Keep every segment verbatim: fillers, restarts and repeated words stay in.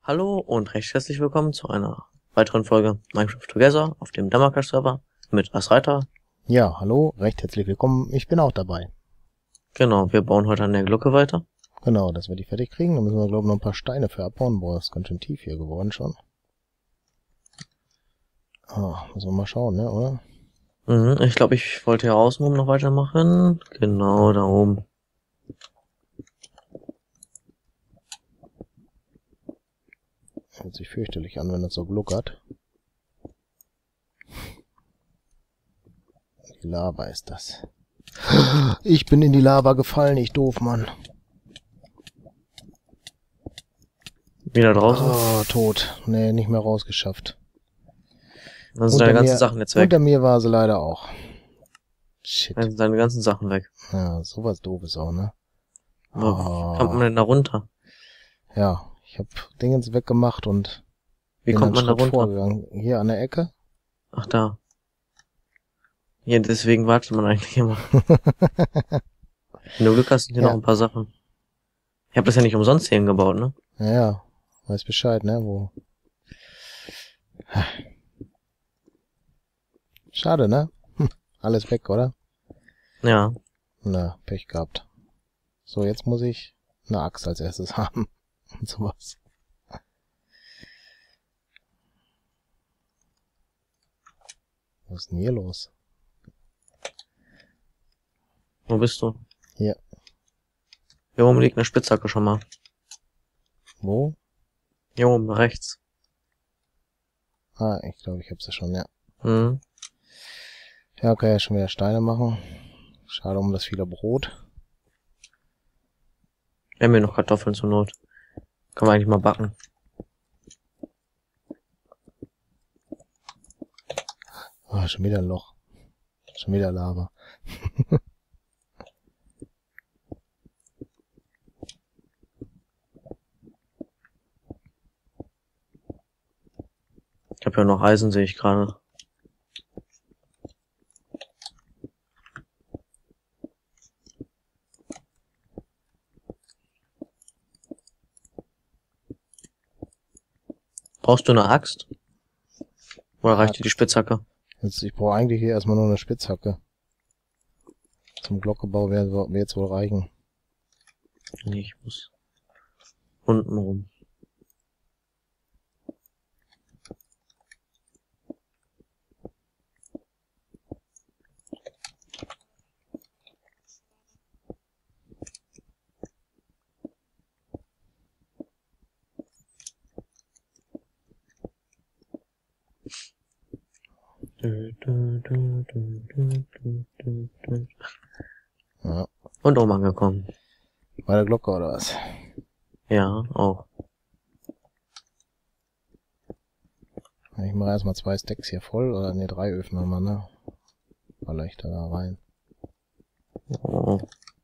Hallo und recht herzlich willkommen zu einer weiteren Folge Minecraft Together auf dem Damakash-Server mit Asreiter. Ja, hallo, recht herzlich willkommen. Ich bin auch dabei. Genau, wir bauen heute an der Glocke weiter. Genau, dass wir die fertig kriegen. Da müssen wir, glaube ich, noch ein paar Steine für abbauen. Boah, ist ganz schön tief hier geworden schon. Ah, müssen wir mal schauen, ne, oder? Mhm, ich glaube, ich wollte hier außen rum noch weitermachen. Genau, da oben. Hört sich fürchterlich an, wenn das so gluckert. Die Lava ist das. Ich bin in die Lava gefallen, ich doof, Mann. Wieder draußen. Oh, tot. Nee, nicht mehr rausgeschafft. Dann sind deine ganzen mir, Sachen jetzt weg. Unter mir war sie leider auch. Shit. Dann sind deine ganzen Sachen weg. Ja, sowas doofes auch, ne? Aber wie kommt man denn da runter? Ja, ich hab Dingens weggemacht und Wie bin kommt man einen da Schritt runter? vorgegangen. Hier an der Ecke. Ach, da. Ja, deswegen wartet man eigentlich immer. Wenn du Glück hast, sind hier Ja. noch ein paar Sachen. Ich habe das ja nicht umsonst hier hingebaut, ne? Ja, ja, weiß Bescheid, ne, wo. Schade, ne? Hm, alles weg, oder? Ja. Na, Pech gehabt. So, jetzt muss ich eine Axt als erstes haben. Und sowas. Was ist denn hier los? Wo bist du? Hier. Hier oben liegt eine Spitzhacke schon mal. Wo? Hier oben, rechts. Ah, ich glaube, ich hab's ja schon, ja. Mhm. Ja, kann ja schon wieder Steine machen. Schade um das viele Brot. Wir haben hier noch Kartoffeln zur Not. Können wir eigentlich mal backen. Ah, schon wieder ein Loch. Schon wieder Lava. Ich habe ja noch Eisen, sehe ich gerade. Brauchst du eine Axt? Oder reicht dir die Spitzhacke? Jetzt, ich brauche eigentlich hier erstmal nur eine Spitzhacke. Zum Glockebau wird mir jetzt wohl reichen. Nee, ich muss unten rum. Ja. Und oben angekommen. Bei der Glocke oder was? Ja, auch. Ich mache erstmal zwei Stacks hier voll, oder ne, drei Öfen haben wir, ne? Baller ich da, da rein. Oh.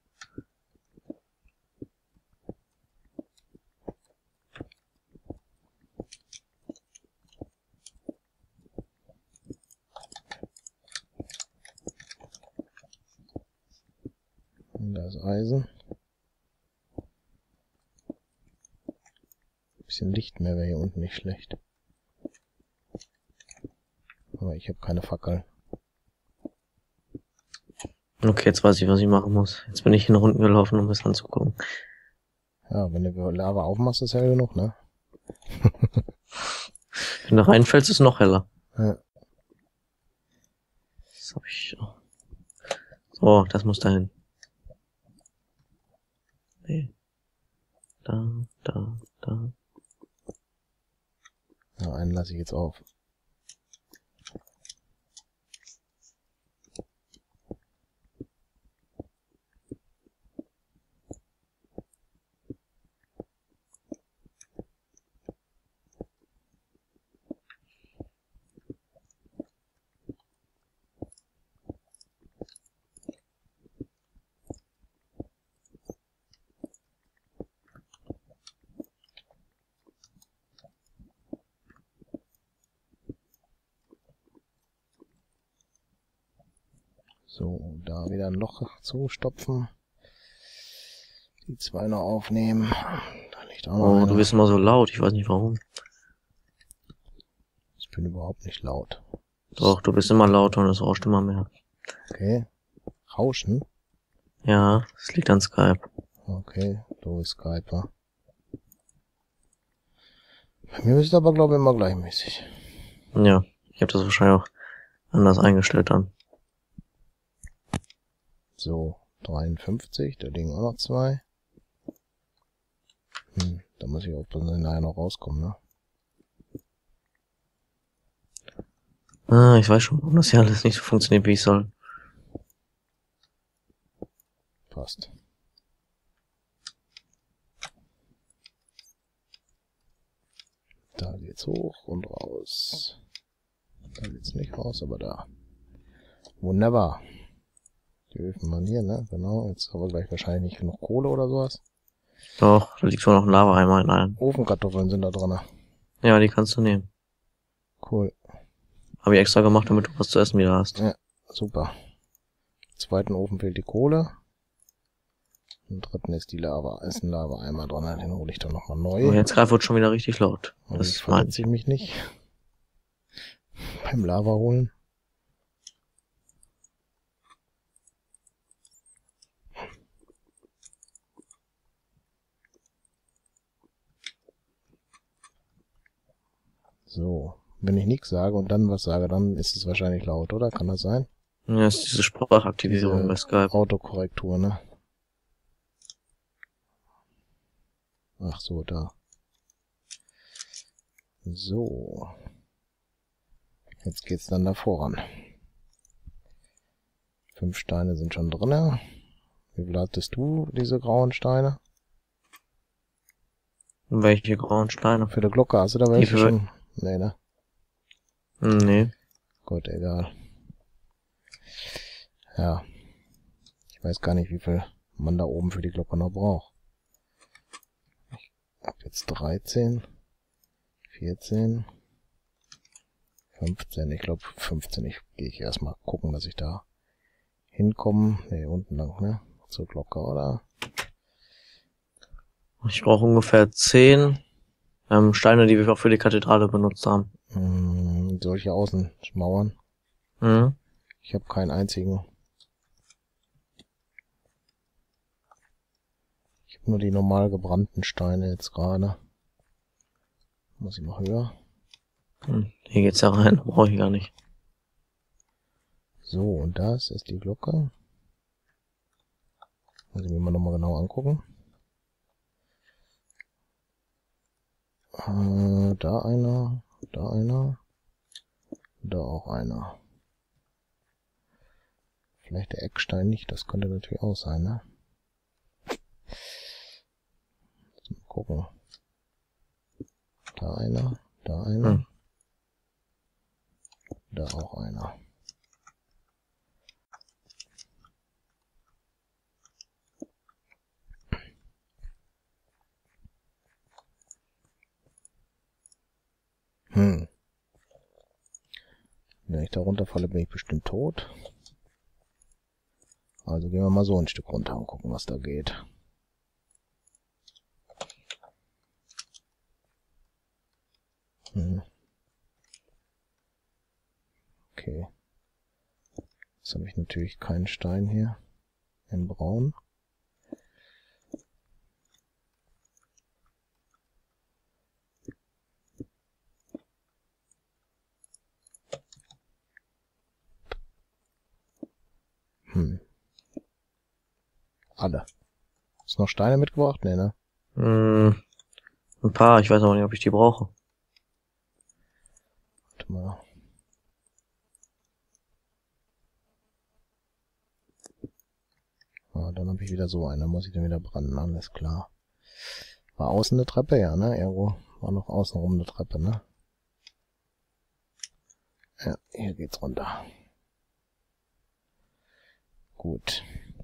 Und da ist Eisen. Bisschen Licht mehr wäre hier unten nicht schlecht. Aber ich habe keine Fackel. Okay, jetzt weiß ich, was ich machen muss. Jetzt bin ich hier nach unten gelaufen, um das anzugucken. Ja, wenn du Lava aufmachst, ist hell genug, ne? Wenn du reinfällst, ist es noch heller. Ja. Das hab ich. So, das muss dahin. Nee. Da, da, da. Ja, einen lasse ich jetzt auf. So, da wieder ein Loch zustopfen. Die zwei noch aufnehmen. Dann liegt auch noch Oh, einer. du bist immer so laut, ich weiß nicht warum. Ich bin überhaupt nicht laut. Doch, du bist immer lauter und es rauscht immer mehr. Okay. Rauschen? Ja, es liegt an Skype. Okay, du bist Skyper. Bei mir ist es aber, glaube ich, immer gleichmäßig. Ja, ich habe das wahrscheinlich auch anders eingestellt dann. So, dreiundfünfzig, da liegen auch noch zwei. Hm, da muss ich aufpassen, dass ich nachher noch rauskomme, ne? Ah, ich weiß schon, warum das hier alles nicht so funktioniert, wie ich soll. Passt. Da geht's hoch und raus. Da geht's nicht raus, aber da. Wunderbar. Die Öfen waren hier, ne? Genau. Jetzt haben wir gleich wahrscheinlich nicht genug Kohle oder sowas. Doch, da liegt wohl noch ein Lava-Eimer in einem. Ofenkartoffeln sind da drin. Ja, die kannst du nehmen. Cool. Habe ich extra gemacht, damit du was zu essen wieder hast. Ja, super. Im zweiten Ofen fehlt die Kohle. Im dritten ist die Lava, ist ein Lava-Eimer dran, den hole ich dann nochmal neu. Aber jetzt gerade wird schon wieder richtig laut. Und Das ich meine verletze ich mich nicht. Beim Lava holen. So, wenn ich nichts sage und dann was sage, dann ist es wahrscheinlich laut, oder? Kann das sein? Ja, das ist diese Sprachaktivierung Diese bei Skype. Autokorrektur, ne? Ach so, da. So. Jetzt geht's dann da voran. Fünf Steine sind schon drinne. Wie viel hattest du, diese grauen Steine? Welche grauen Steine? Für die Glocke hast du da Die welche für- schon? Nee, ne? Nee. Gut, egal. Ja. Ich weiß gar nicht, wie viel man da oben für die Glocke noch braucht. Ich hab jetzt dreizehn, vierzehn, fünfzehn. Ich glaube fünfzehn. Ich gehe ich erstmal gucken, dass ich da hinkomme. Ne, unten lang, ne? Zur Glocke, oder? Ich brauche ungefähr zehn ähm, Steine, die wir auch für die Kathedrale benutzt haben. Hm, solche Außenmauern. Mhm. Ich habe keinen einzigen. Ich habe nur die normal gebrannten Steine jetzt gerade. Muss ich mal höher. Hm, Hier geht's ja rein, brauche ich gar nicht. So, und das ist die Glocke. Muss ich mir mal nochmal genau angucken. Äh, da einer, da einer, da auch einer. Vielleicht der Eckstein nicht, das könnte natürlich auch sein, ne? Mal gucken. Da einer, da einer, Hm. da auch einer. Hm. Wenn ich da runterfalle, bin ich bestimmt tot. Also gehen wir mal so ein Stück runter und gucken, was da geht. Hm. Okay. Jetzt habe ich natürlich keinen Stein hier in Braun. Hm. Alle. Hast du noch Steine mitgebracht? Nee, ne? Hm, ein paar, ich weiß aber nicht, ob ich die brauche. Warte mal. Ah, dann habe ich wieder so einen. Dann muss ich den wieder brennen. Alles klar. War außen eine Treppe? Ja, ne? Irgendwo war noch außenrum eine Treppe, ne? Ja, hier geht's runter. Gut.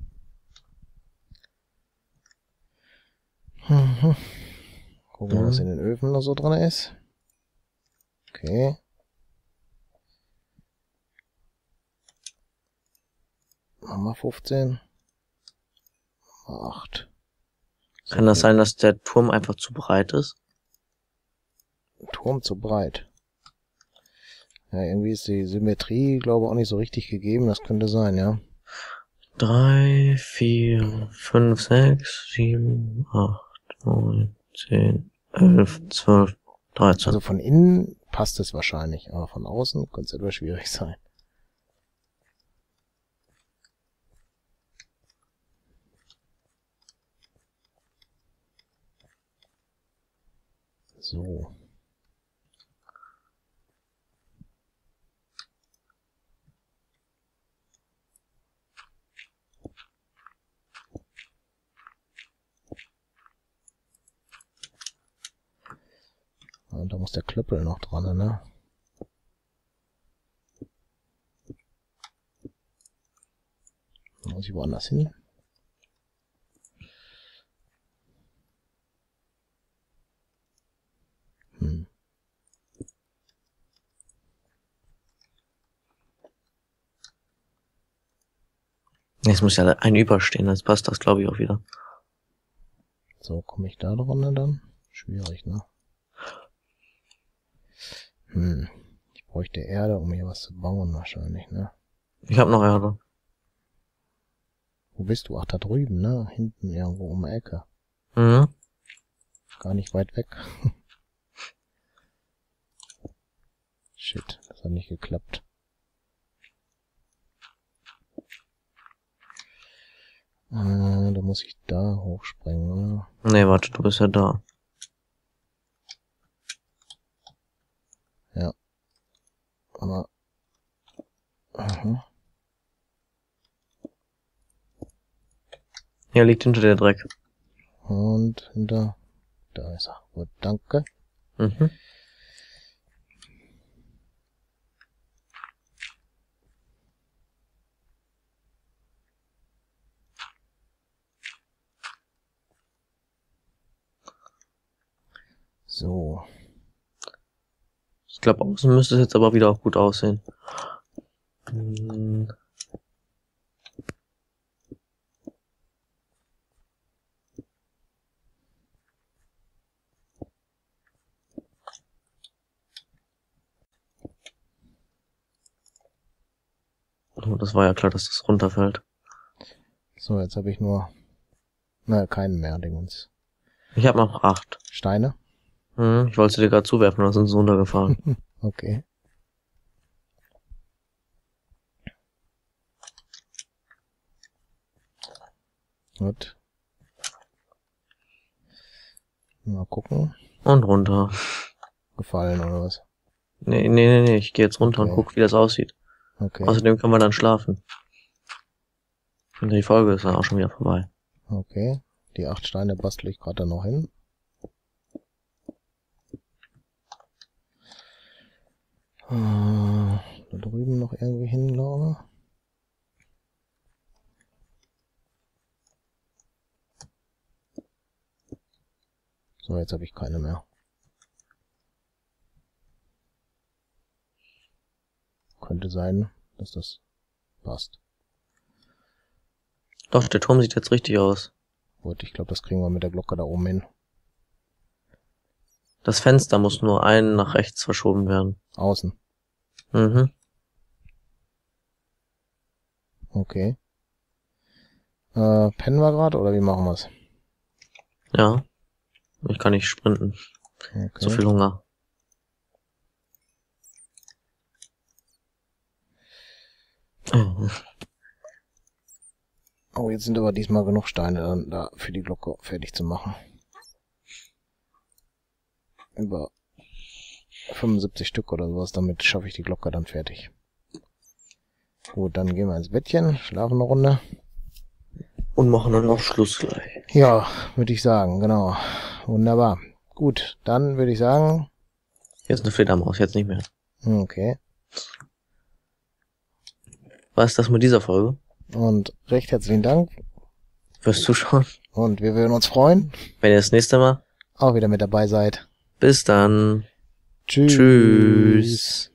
Mhm. Gucken, Mhm. was in den Öfen noch so drin ist. Okay. Machen wir fünfzehn. Machen wir acht. Kann das sein, dass der Turm einfach zu breit ist? Turm zu breit. Ja, irgendwie ist die Symmetrie, glaube ich, auch nicht so richtig gegeben. Das könnte sein, ja. Drei, vier, fünf, sechs, sieben, acht, neun, zehn, elf, zwölf, dreizehn. Also von innen passt es wahrscheinlich, aber von außen könnte es etwas schwierig sein. So. Und da muss der Klöppel noch dran, ne? Da muss ich woanders hin. Hm. Jetzt muss ja ein überstehen, jetzt passt das, glaube ich, auch wieder. So, komme ich da drunter dann? Schwierig, ne? Hm. Ich bräuchte Erde, um hier was zu bauen wahrscheinlich, ne? Ich habe noch Erde. Wo bist du? Ach, da drüben, ne? Hinten irgendwo um die Ecke. Mhm. Gar nicht weit weg. Shit, das hat nicht geklappt. Äh, da muss ich da hochspringen, oder? Nee, warte, du bist ja da. Ja. Aber... Aha. Hier liegt hinter der Dreck. Und hinter... Da ist er. Gut, danke. Mhm. So. Ich glaube, außen müsste es jetzt aber wieder auch gut aussehen. Hm. Oh, das war ja klar, dass das runterfällt. So, jetzt habe ich nur... Na, keinen mehr, Dingens. Ich habe noch acht. Steine? Hm, ich wollte dir gerade zuwerfen, dann sind sie runtergefallen. Okay. Gut. Mal gucken. Und runter. Gefallen oder was? Nee, nee, nee, nee, ich gehe jetzt runter Okay. und guck, wie das aussieht. Okay. Außerdem können wir dann schlafen. Und die Folge ist dann auch schon wieder vorbei. Okay. Die acht Steine bastel ich gerade noch hin. Äh, da drüben noch irgendwie hin, glaube ich. So, jetzt habe ich keine mehr. Könnte sein, dass das passt. Doch, der Turm sieht jetzt richtig aus. Gut, ich glaube, das kriegen wir mit der Glocke da oben hin. Das Fenster muss nur einen nach rechts verschoben werden. Außen. Mhm. Okay. Äh, pennen wir gerade oder wie machen wir's? Ja. Ich kann nicht sprinten. Okay. So viel Hunger. Oh, jetzt sind aber diesmal genug Steine dann da für die Glocke fertig zu machen. Über fünfundsiebzig Stück oder sowas, damit schaffe ich die Glocke dann fertig. Gut, dann gehen wir ins Bettchen, schlafen eine Runde. Und machen dann auch Schluss gleich. Ja, würde ich sagen, genau. Wunderbar. Gut, dann würde ich sagen... Hier ist eine Fledermaus, jetzt nicht mehr. Okay. Was ist das mit dieser Folge? Und recht herzlichen Dank. Fürs Zuschauen. Und wir würden uns freuen, Wenn ihr das nächste Mal auch wieder mit dabei seid. Bis dann. Tschüss. Tschüss.